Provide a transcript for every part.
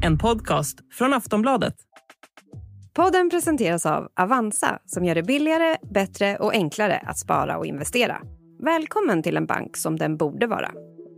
En podcast från Aftonbladet. Podden presenteras av Avanza som gör det billigare, bättre och enklare att spara och investera. Välkommen till en bank som den borde vara.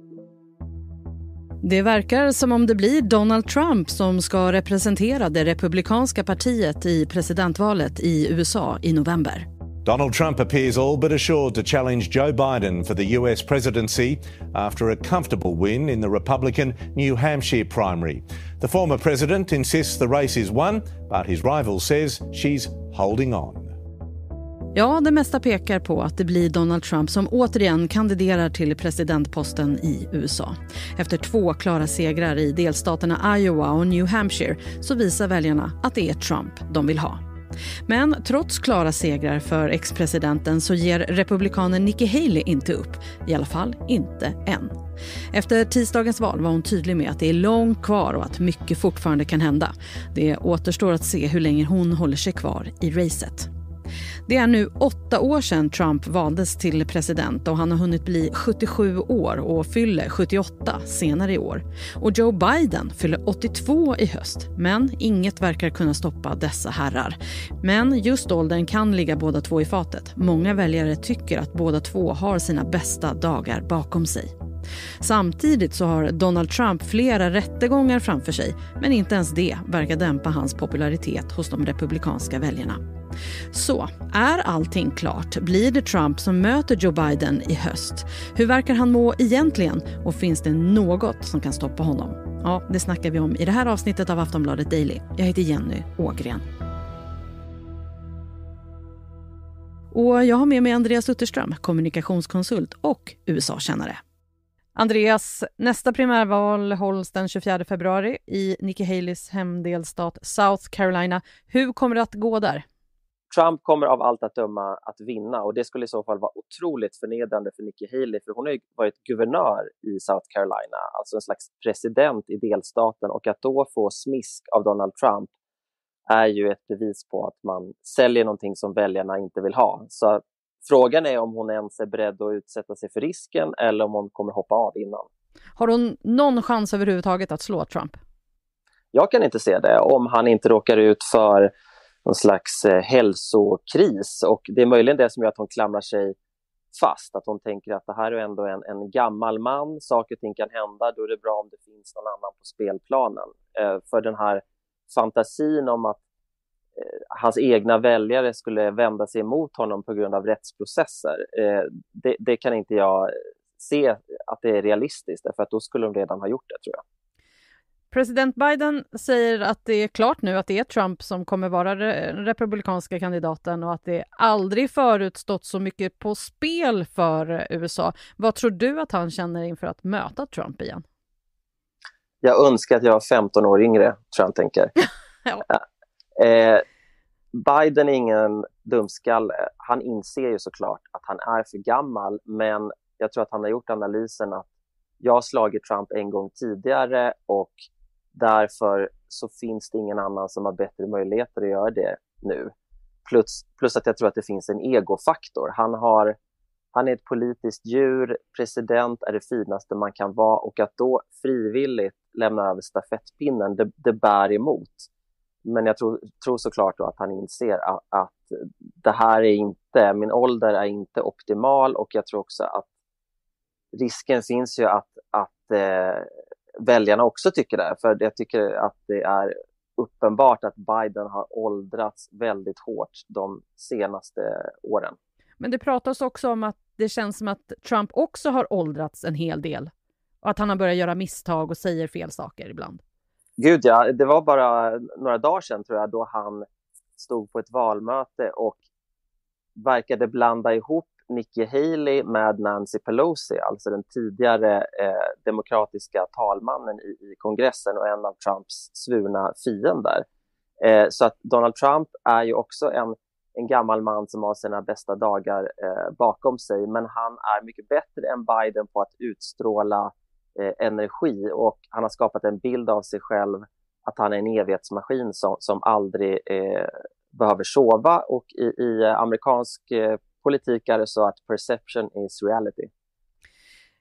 Det verkar som om det blir Donald Trump som ska representera det republikanska partiet i presidentvalet i USA i november. Donald Trump appears all but assured to challenge Joe Biden for the US presidency after a comfortable win in the Republican New Hampshire primary. The former president insists the race is won, but his rival says she's holding on. Ja, det mesta pekar på att det blir Donald Trump som återigen kandiderar till presidentposten i USA. Efter 2 klara segrar i delstaterna Iowa och New Hampshire så visar väljarna att det är Trump de vill ha. Men trots klara segrar för ex-presidenten så ger republikanen Nikki Haley inte upp. I alla fall inte än. Efter tisdagens val var hon tydlig med att det är långt kvar och att mycket fortfarande kan hända. Det återstår att se hur länge hon håller sig kvar i racet. Det är nu 8 år sedan Trump valdes till president och han har hunnit bli 77 år och fyller 78 senare i år. Och Joe Biden fyller 82 i höst, men inget verkar kunna stoppa dessa herrar. Men just åldern kan ligga båda två i fatet. Många väljare tycker att båda två har sina bästa dagar bakom sig. Samtidigt så har Donald Trump flera rättegångar framför sig, men inte ens det verkar dämpa hans popularitet hos de republikanska väljarna. Så, är allting klart? Blir det Trump som möter Joe Biden i höst? Hur verkar han må egentligen? Och finns det något som kan stoppa honom? Ja, det snackar vi om i det här avsnittet av Aftonbladet Daily. Jag heter Jenny Ågren. Och jag har med mig Andreas Utterström, kommunikationskonsult och USA-kännare. Andreas, nästa primärval hålls den 24 februari i Nikki Haleys hemdelstat South Carolina. Hur kommer det att gå där? Trump kommer av allt att döma att vinna och det skulle i så fall vara otroligt förnedrande för Nikki Haley, för hon har ju varit guvernör i South Carolina, alltså en slags president i delstaten, och att då få smisk av Donald Trump är ju ett bevis på att man säljer någonting som väljarna inte vill ha. Så frågan är om hon ens är beredd att utsätta sig för risken eller om hon kommer hoppa av innan. Har hon någon chans överhuvudtaget att slå Trump? Jag kan inte se det om han inte råkar ut för någon slags hälsokris, och det är möjligen det som gör att hon klamrar sig fast, att hon tänker att det här är ändå en gammal man, saker och ting kan hända, då är det bra om det finns någon annan på spelplanen. För den här fantasin om att hans egna väljare skulle vända sig emot honom på grund av rättsprocesser, det kan inte jag se att det är realistiskt, för att då skulle de redan ha gjort det, tror jag. President Biden säger att det är klart nu att det är Trump som kommer vara den republikanska kandidaten och att det aldrig förut stått så mycket på spel för USA. Vad tror du att han känner inför att möta Trump igen? Jag önskar att jag var 15 år yngre, tror jag han tänker. Ja. Biden är ingen dumskalle. Han inser ju såklart att han är för gammal, men jag tror att han har gjort analysen att jag har slagit Trump en gång tidigare och därför så finns det ingen annan som har bättre möjligheter att göra det nu. Plus att jag tror att det finns en egofaktor. Han är ett politiskt djur, president är det finaste man kan vara, och att då frivilligt lämna över stafettpinnen, det bär emot. Men jag tror såklart då att han inser att det här är inte, min ålder är inte optimal, och jag tror också att risken finns ju att väljarna också tycker det. För jag tycker att det är uppenbart att Biden har åldrats väldigt hårt de senaste åren. Men det pratas också om att det känns som att Trump också har åldrats en hel del. Och att han har börjat göra misstag och säger fel saker ibland. Gud ja, det var bara några dagar sedan tror jag då han stod på ett valmöte och verkade blanda ihop Nikki Haley med Nancy Pelosi, alltså den tidigare demokratiska talmannen i kongressen och en av Trumps svurna fiender. Så att Donald Trump är ju också en gammal man som har sina bästa dagar bakom sig, men han är mycket bättre än Biden på att utstråla energi, och han har skapat en bild av sig själv att han är en evighetsmaskin som aldrig behöver sova, och i amerikansk politik är det så att perception is reality.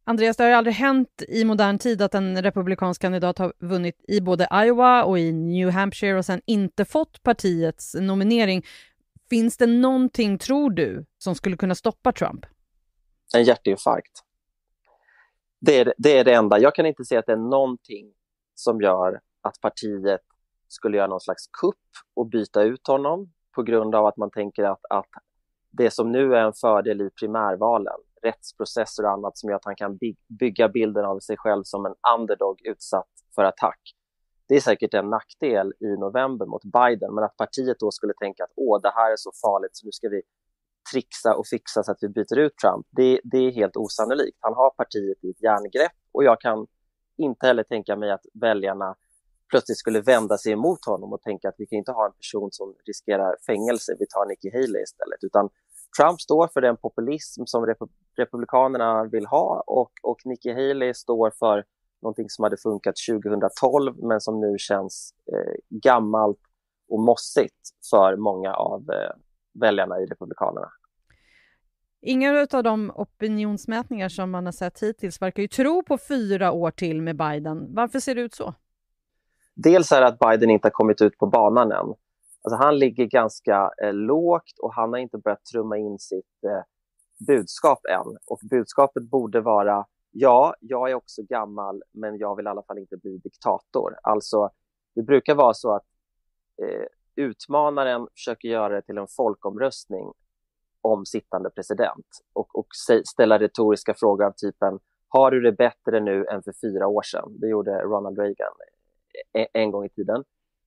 Andreas, det har ju aldrig hänt i modern tid att en republikansk kandidat har vunnit i både Iowa och i New Hampshire och sen inte fått partiets nominering. Finns det någonting, tror du, som skulle kunna stoppa Trump? En hjärtinfarkt. Det är det enda. Jag kan inte se att det är någonting som gör att partiet skulle göra någon slags kupp och byta ut honom på grund av att man tänker att det som nu är en fördel i primärvalen, rättsprocesser och annat som gör att han kan bygga bilden av sig själv som en underdog utsatt för attack. Det är säkert en nackdel i november mot Biden, men att partiet då skulle tänka att det här är så farligt så nu ska vi trixa och fixa så att vi byter ut Trump. Det är helt osannolikt. Han har partiet i ett järngrepp och jag kan inte heller tänka mig att väljarna plötsligt skulle vända sig emot honom och tänka att vi kan inte ha en person som riskerar fängelse, vi tar Nikki Haley istället. Utan Trump står för den populism som republikanerna vill ha och Nikki Haley står för någonting som hade funkat 2012 men som nu känns gammalt och mossigt för många av väljarna i republikanerna. Inga av de opinionsmätningar som man har sett hittills verkar ju tro på 4 år till med Biden. Varför ser det ut så? Dels är det att Biden inte har kommit ut på banan än. Alltså han ligger ganska lågt och han har inte börjat trumma in sitt budskap än. Och budskapet borde vara, ja, jag är också gammal men jag vill i alla fall inte bli diktator. Alltså det brukar vara så att utmanaren försöker göra det till en folkomröstning om sittande president och ställa retoriska frågor av typen, har du det bättre nu än för 4 år sedan? Det gjorde Ronald Reagan en gång i tiden.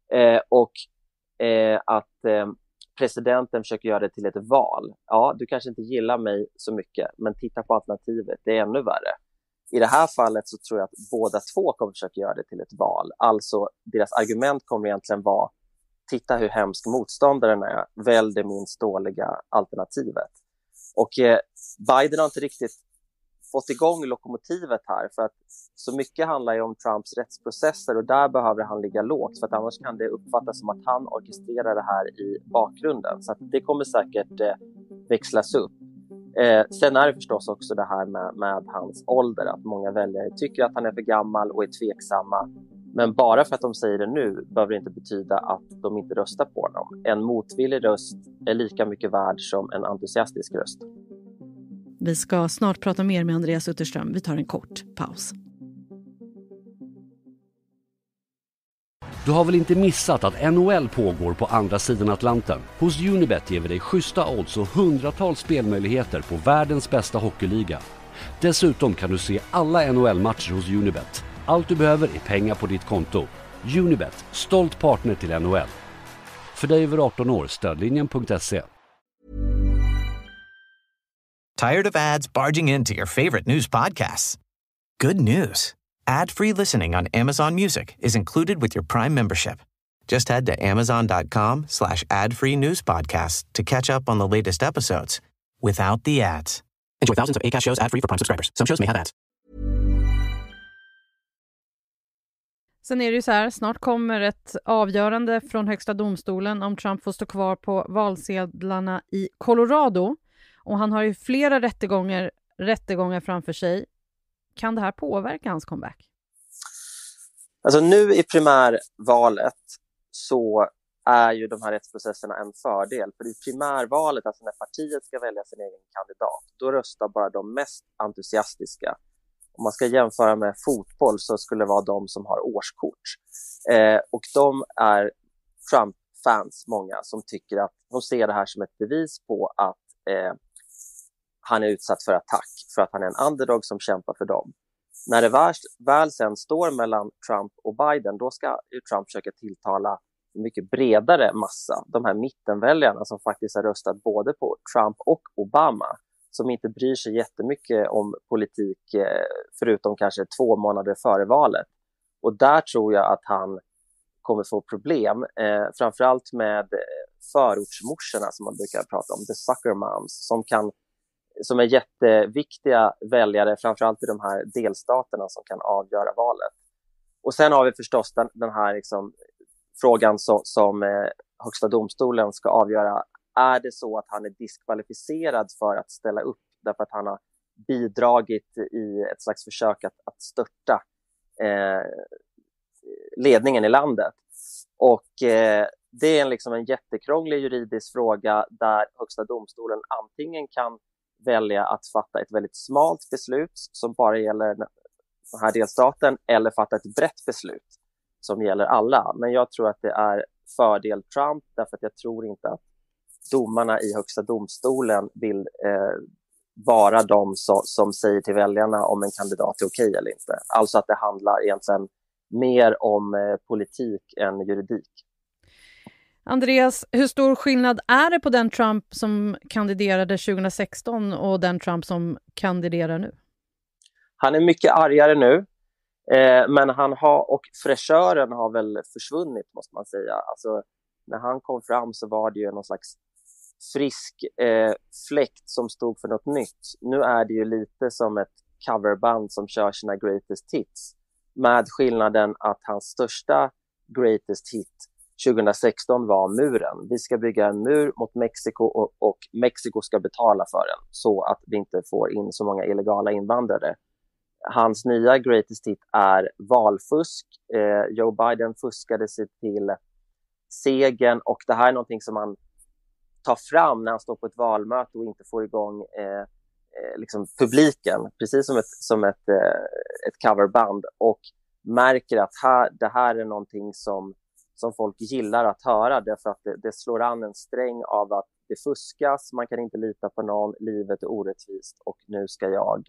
Att presidenten försöker göra det till ett val. Ja, du kanske inte gillar mig så mycket, men titta på alternativet, det är ännu värre. I det här fallet så tror jag att båda två kommer försöka göra det till ett val. Alltså, deras argument kommer egentligen vara, titta hur hemsk motståndaren är, välj det minst dåliga alternativet. Och Biden har inte riktigt fått igång lokomotivet här, för att så mycket handlar ju om Trumps rättsprocesser och där behöver han ligga lågt, för att annars kan det uppfattas som att han orkestrerar det här i bakgrunden. Så att det kommer säkert växlas upp. Sen är det förstås också det här med hans ålder, att många väljare tycker att han är för gammal och är tveksamma. Men bara för att de säger det nu behöver det inte betyda att de inte röstar på honom. En motvillig röst är lika mycket värd som en entusiastisk röst. Vi ska snart prata mer med Andreas Utterström. Vi tar en kort paus. Du har väl inte missat att NHL pågår på andra sidan Atlanten? Hos Unibet ger vi dig schyssta odds och hundratals spelmöjligheter på världens bästa hockeyliga. Dessutom kan du se alla NHL-matcher hos Unibet. Allt du behöver är pengar på ditt konto. Unibet, stolt partner till NHL. För dig över 18 år, stödlinjen.se. Tired of ads barging into your favorite news podcasts? Good news. Ad-free listening on Amazon Music is included with your Prime membership. Just head to amazon.com/ad-free news podcasts to catch up on the latest episodes without the ads. Enjoy thousands of Acast shows ad-free for Prime subscribers. Some shows may have ads. Sen är det ju så här, snart kommer ett avgörande från högsta domstolen om Trump får stå kvar på valsedlarna i Colorado. Och han har ju flera rättegångar framför sig. Kan det här påverka hans comeback? Alltså nu i primärvalet så är ju de här rättsprocesserna en fördel. För i primärvalet, alltså när partiet ska välja sin egen kandidat, då röstar bara de mest entusiastiska. Om man ska jämföra med fotboll så skulle det vara de som har årskort. Och de är Trump-fans, många, som tycker att de ser det här som ett bevis på att han är utsatt för attack, för att han är en underdog som kämpar för dem. När det väl sen står mellan Trump och Biden, då ska Trump försöka tilltala en mycket bredare massa. De här mittenväljarna som faktiskt har röstat både på Trump och Obama, som inte bryr sig jättemycket om politik förutom kanske 2 månader före valet. Och där tror jag att han kommer få problem, framförallt med förortsmorsorna som man brukar prata om, the sucker moms, som är jätteviktiga väljare, framförallt i de här delstaterna som kan avgöra valet. Och sen har vi förstås den här liksom, frågan som högsta domstolen ska avgöra. Är det så att han är diskvalificerad för att ställa upp därför att han har bidragit i ett slags försök att störta ledningen i landet. Och det är liksom en jättekrånglig juridisk fråga där Högsta domstolen antingen kan välja att fatta ett väldigt smalt beslut som bara gäller den här delstaten eller fatta ett brett beslut som gäller alla. Men jag tror att det är fördel Trump därför att jag tror inte att domarna i Högsta domstolen vill vara de som säger till väljarna om en kandidat är okej eller inte. Alltså att det handlar egentligen mer om politik än juridik. Andreas, hur stor skillnad är det på den Trump som kandiderade 2016 och den Trump som kandiderar nu? Han är mycket argare nu, men och fräschören har väl försvunnit måste man säga. Alltså, när han kom fram så var det ju någon slags frisk fläkt som stod för något nytt. Nu är det ju lite som ett coverband som kör sina greatest hits. Med skillnaden att hans största greatest hit 2016 var muren. Vi ska bygga en mur mot Mexiko och Mexiko ska betala för den så att vi inte får in så många illegala invandrare. Hans nya greatest hit är valfusk. Joe Biden fuskade sig till segern och det här är någonting som han tar fram när han står på ett valmöte och inte får igång liksom publiken. Precis som ett coverband och märker att det här är någonting som folk gillar att höra därför att det slår an en sträng av att det fuskas, man kan inte lita på någon, livet är orättvist och nu ska jag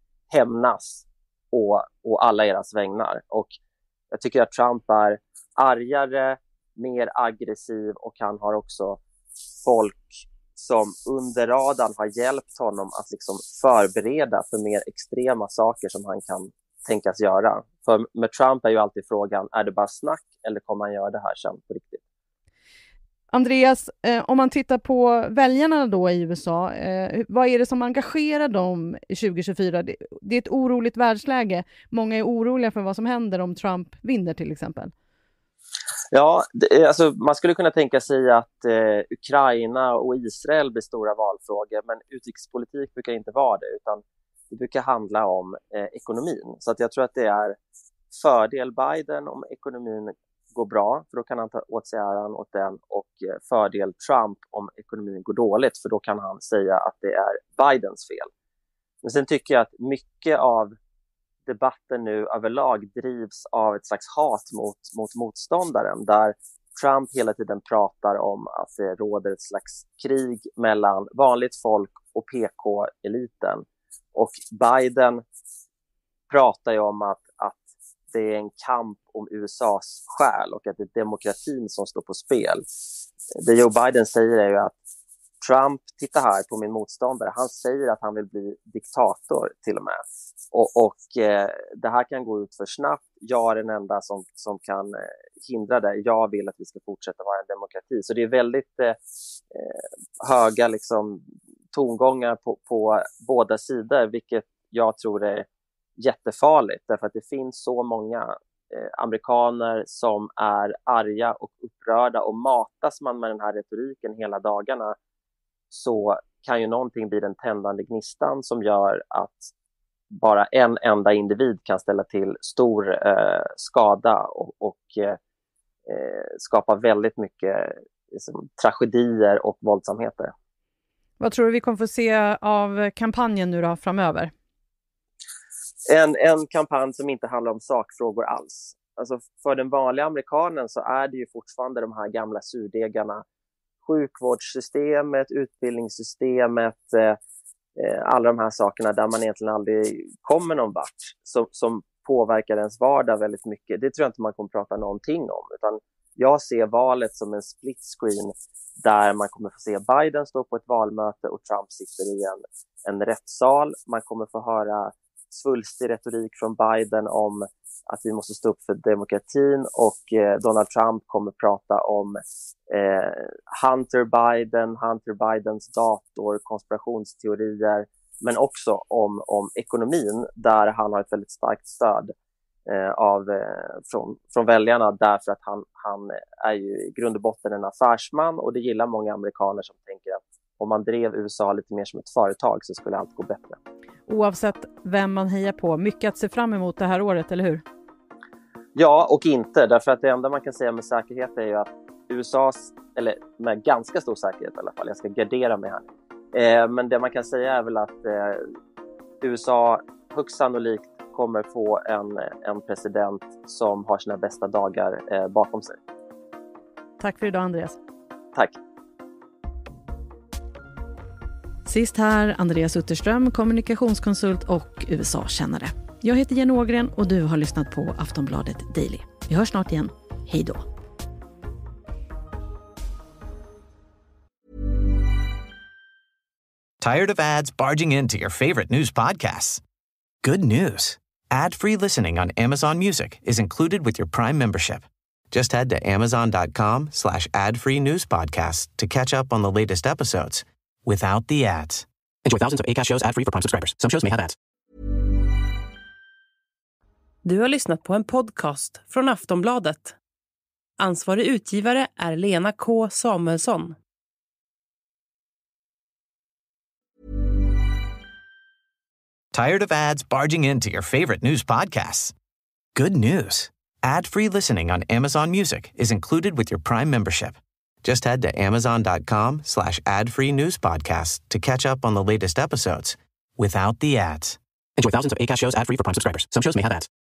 hämnas och alla eras vägnar. Och jag tycker att Trump är argare, mer aggressiv och han har också folk som under radarn har hjälpt honom att liksom förbereda för mer extrema saker som han kan tänkas göra. För med Trump är ju alltid frågan, är det bara snack eller kommer han göra det här sen på riktigt? Andreas, om man tittar på väljarna då i USA, vad är det som engagerar dem i 2024? Det är ett oroligt världsläge. Många är oroliga för vad som händer om Trump vinner till exempel. Ja, alltså man skulle kunna tänka sig att Ukraina och Israel blir stora valfrågor, men utrikespolitik brukar inte vara det, utan det brukar handla om ekonomin. Så att jag tror att det är fördel Biden om ekonomin går bra, för då kan han ta åt sig äran åt den, och fördel Trump om ekonomin går dåligt, för då kan han säga att det är Bidens fel. Men sen tycker jag att mycket av debatten nu överlag drivs av ett slags hat mot motståndaren, där Trump hela tiden pratar om att det råder ett slags krig mellan vanligt folk och PK-eliten. Och Biden pratar ju om att det är en kamp om USAs själ och att det är demokratin som står på spel. Det Joe Biden säger är ju att Trump, titta här på min motståndare, han säger att han vill bli diktator till och med. Och det här kan gå ut för snabbt. Jag är den enda som kan hindra det. Jag vill att vi ska fortsätta vara en demokrati. Så det är väldigt höga liksom, tongångar på båda sidor, vilket jag tror är jättefarligt. Därför att det finns så många amerikaner som är arga och upprörda, och matas man med den här retoriken hela dagarna så kan ju någonting bli den tändande gnistan som gör att bara en enda individ kan ställa till stor skada och skapa väldigt mycket liksom, tragedier och våldsamheter. Vad tror du vi kommer få se av kampanjen nu då framöver? En kampanj som inte handlar om sakfrågor alls. Alltså för den vanliga amerikanen så är det ju fortfarande de här gamla surdegarna. Sjukvårdssystemet, utbildningssystemet, alla de här sakerna där man egentligen aldrig kommer någon vart, som påverkar ens vardag väldigt mycket. Det tror jag inte man kommer prata någonting om, utan jag ser valet som en split screen där man kommer få se Biden stå på ett valmöte och Trump sitter i en rättssal. Man kommer få höra svulstig retorik från Biden om att vi måste stå upp för demokratin, och Donald Trump kommer prata om Hunter Bidens dator, konspirationsteorier, men också om ekonomin, där han har ett väldigt starkt stöd från väljarna, därför att han är ju i grund och botten en affärsman, och det gillar många amerikaner som tänker att om man drev USA lite mer som ett företag så skulle allt gå bättre. Oavsett vem man hejar på, mycket att se fram emot det här året, eller hur? Ja och inte, därför att det enda man kan säga med säkerhet är ju att USAs, eller med ganska stor säkerhet i alla fall, jag ska gardera mig här. Men det man kan säga är väl att USA högst sannolikt kommer få en president som har sina bästa dagar bakom sig. Tack för idag, Andreas. Tack. Sist här, Andreas Utterström, kommunikationskonsult och USA-kännare. Jag heter Jenny Ågren och du har lyssnat på Aftonbladet Daily. Vi hörs snart igen. Hej då. Tired of ads barging into your favorite news podcasts? Good news. Ad-free listening on Amazon Music is included with your Prime membership. Just head to amazon.com/ad-free news podcasts to catch up on the latest episodes without the ads. Enjoy thousands of Acast shows ad-free for Prime subscribers. Some shows may have ads. Du har lyssnat på en podcast från Aftonbladet. Ansvarig utgivare är Lena K. Samuelsson. Tired of ads barging into your favorite news podcasts? Good news. Ad-free listening on Amazon Music is included with your Prime membership. Just head to amazon.com/ad-free news podcasts to catch up on the latest episodes without the ads. Enjoy thousands of Acast shows ad-free for Prime subscribers. Some shows may have ads.